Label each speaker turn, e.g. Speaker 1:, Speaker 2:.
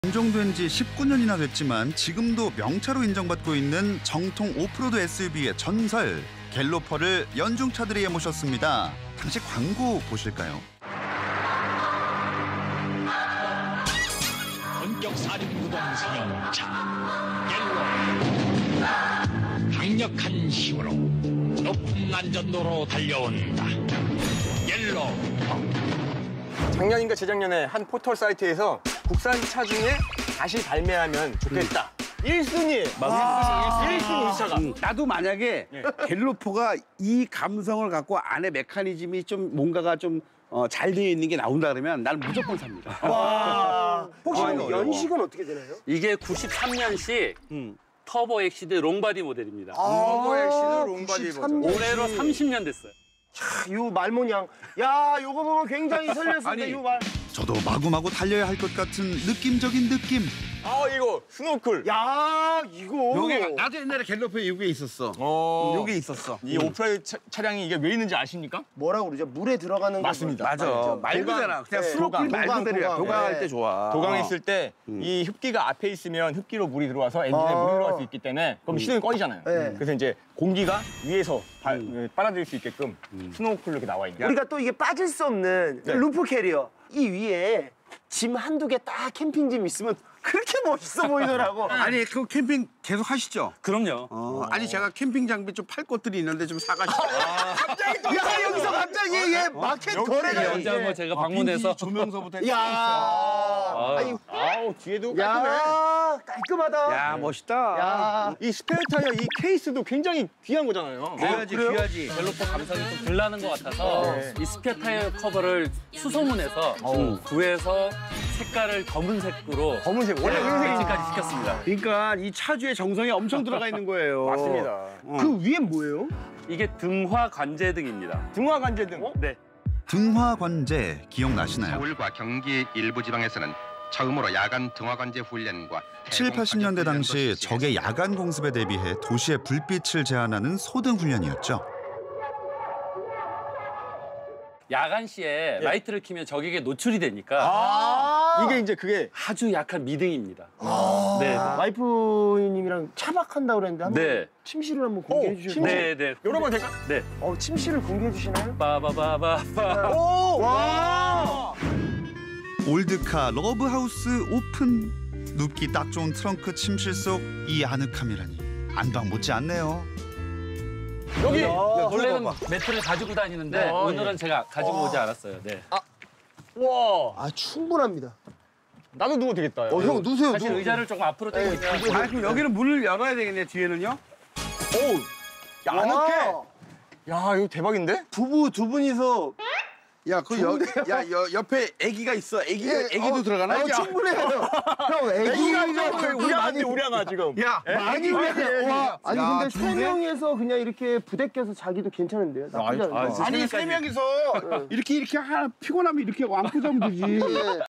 Speaker 1: 단종된 지 19년이나 됐지만 지금도 명차로 인정받고 있는 정통 오프로드 SUV의 전설 갤로퍼를 연중차들이에 모셨습니다. 당시 광고 보실까요?
Speaker 2: 본격 사륜구동 승용차 갤로 강력한 힘으로 높은 안전도로 달려온다. 갤로.
Speaker 3: 작년인가 재작년에 한 포털 사이트에서 국산 차 중에 다시 발매하면 좋겠다. 1순위! 1순위 이 차가.
Speaker 4: 나도 만약에 갤로퍼가 이 감성을 갖고 안에 메커니즘이 좀 뭔가가 좀 잘 되어 있는 게 나온다 그러면 난 무조건 삽니다.
Speaker 5: 와. 혹시
Speaker 4: 어려워.
Speaker 5: 연식은 어떻게 되나요?
Speaker 6: 이게 93년식 터보 엑시드 롱바디 모델입니다.
Speaker 3: 터보 엑시드 롱바디 버전.
Speaker 6: 올해로 30년 됐어요.
Speaker 5: 요 말모냥. 야, 요거 보면 굉장히 설렜을 때 요 말.
Speaker 1: 저도 마구마구 달려야 할 것 같은 느낌적인 느낌.
Speaker 3: 아, 이거 스노클.
Speaker 5: 야, 이거.
Speaker 4: 요게 나도 옛날에 갤로퍼에 요게 있었어. 요게 있었어.
Speaker 3: 이 오프라이드 차량이 이게 왜 있는지 아십니까?
Speaker 5: 뭐라고 그러죠? 물에 들어가는 거.
Speaker 3: 맞습니다.
Speaker 4: 맞아. 말 그대로 그냥 스노클 말
Speaker 5: 도강,
Speaker 4: 그대로야.
Speaker 5: 도강.
Speaker 4: 도강할
Speaker 5: 네.
Speaker 4: 때 좋아.
Speaker 3: 도강했을 때 이 흡기가 앞에 있으면 흡기로 물이 들어와서 엔진에 물이 들어갈 수 있기 때문에 그럼 시동이 꺼지잖아요.
Speaker 5: 네.
Speaker 3: 그래서 이제 공기가 위에서 빨아들일 수 있게끔 스노클로 이렇게 나와 있는 거예요.
Speaker 5: 우리가 또 이게 빠질 수 없는
Speaker 3: 네.
Speaker 5: 루프 캐리어. 이 위에 짐 한두 개 딱 캠핑짐 있으면 그렇게 멋있어 보이더라고.
Speaker 4: 아니 그 캠핑 계속 하시죠?
Speaker 6: 그럼요.
Speaker 4: 아니 제가 캠핑 장비 좀 팔 것들이 있는데 좀 사가시죠.
Speaker 5: 야, 여기서 갑자기 얘 마켓 거래가.
Speaker 6: 언제 한번 제가 방문해서
Speaker 4: 조명서부터
Speaker 5: 야. 아니,
Speaker 3: 아우, 뒤에도 깔끔해.
Speaker 5: 야, 깔끔하다.
Speaker 4: 야 멋있다.
Speaker 5: 야.
Speaker 3: 이 스페어 타이어 이 케이스도 굉장히 귀한 거잖아요.
Speaker 4: 귀하지 귀하지.
Speaker 6: 갤로퍼 감성이 좀 들나는 것 같아서 이 스페어 타이어 커버를 수소문해서 구해서 색깔을 검은색으로
Speaker 3: 검은색, 원래 검은색이지.
Speaker 6: 색까지 시켰습니다.
Speaker 4: 그러니까 이 차주의 정성이 엄청 들어가 있는 거예요.
Speaker 3: 맞습니다.
Speaker 5: 그 위엔 뭐예요?
Speaker 6: 이게 등화 관제등입니다.
Speaker 3: 등화 관제등.
Speaker 6: 네.
Speaker 1: 등화관제 기억나시나요?
Speaker 7: 서울과 경기 일부 지방에서는 처음으로 야간 등화관제 훈련과
Speaker 1: 7, 80년대 당시 적의 야간 공습에 대비해 도시의 불빛을 제한하는 소등 훈련이었죠.
Speaker 6: 야간 시에 라이트를 켜면 적에게 노출이 되니까
Speaker 3: 이게 이제 그게
Speaker 6: 아주 약한 미등입니다. 네.
Speaker 5: 와이프님이랑 차박한다고 그랬는데 한번
Speaker 6: 네.
Speaker 5: 침실을 한번 공개해 주셔도
Speaker 3: 침실.
Speaker 6: 네, 네.
Speaker 3: 열어봐도 될까?
Speaker 6: 네.
Speaker 5: 침실을 공개해 주시나요?
Speaker 6: 빠바바바바.
Speaker 3: 오! 와!
Speaker 1: 올드카 러브하우스 오픈. 눕기 딱 좋은 트렁크 침실 속 이 아늑함이라니 안방 못지 않네요.
Speaker 3: 여기!
Speaker 6: 원래는 매트를 가지고 다니는데 오늘은 제가 가지고 오지 않았어요. 네.
Speaker 3: 와!
Speaker 5: 아, 충분합니다.
Speaker 3: 나도 누워 되겠다. 야.
Speaker 5: 형 누세요.
Speaker 6: 사실 의자를 조금 앞으로 당기면
Speaker 4: 아 그럼 여기는 문을 열어야 되겠네 뒤에는요?
Speaker 3: 오! 야, 아늑해! 야, 이거 대박인데?
Speaker 5: 부부 두 분이서
Speaker 4: 야 옆에 아기가 있어. 아기도 들어가나?
Speaker 5: 충분해요. 형 애기가 이제
Speaker 3: 우량한데, 우량아, 지금.
Speaker 4: 야
Speaker 5: 많이 와. 아니
Speaker 4: 야,
Speaker 5: 근데 세
Speaker 4: 좋은데?
Speaker 5: 명이서 그냥 이렇게 부대 껴서 자기도 괜찮은데요? 나쁘지 않아요.
Speaker 4: 아니 세 명이서 이렇게 하나 피곤하면 이렇게 안고 자면 되지.